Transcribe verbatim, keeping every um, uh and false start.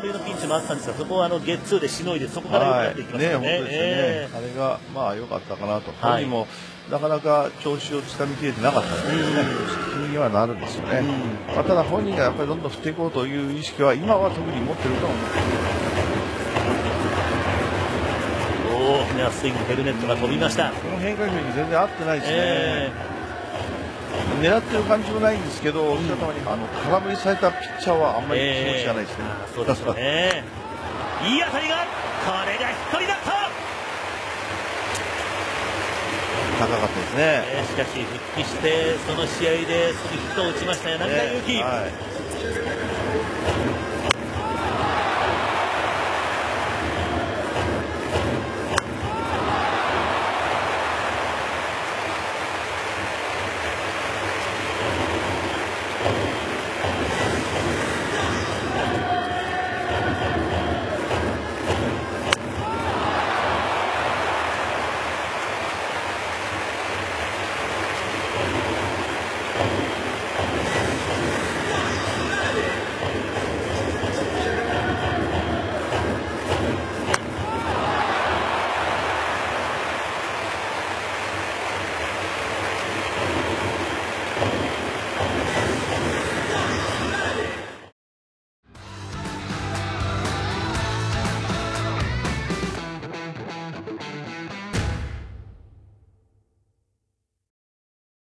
塁のピンチもあったんですが、そこはあのゲッツーでしのいで、そこから良くなっていきましたね。 あれがまあ良かったかなと。本人もなかなか調子をつかみきれてなかったのでね、気にはなるんですよね。まあ、ただ本人がやっぱりどんどん振っていこうという意識は今は特に持ってると思う。 大きなスイング、ヘルネットが飛びました。 この変化球に全然合ってないですね。えー、狙ってる感じもないんですけど、おっしゃったようにあの空振りされたピッチャーはあんまり気持ちがないですね。 えー、そうですよね。いい当たりが、これがヒットになった。 高かったですね。 えー、しかし復帰してその試合でヒットを打ちました柳田悠岐。えーはい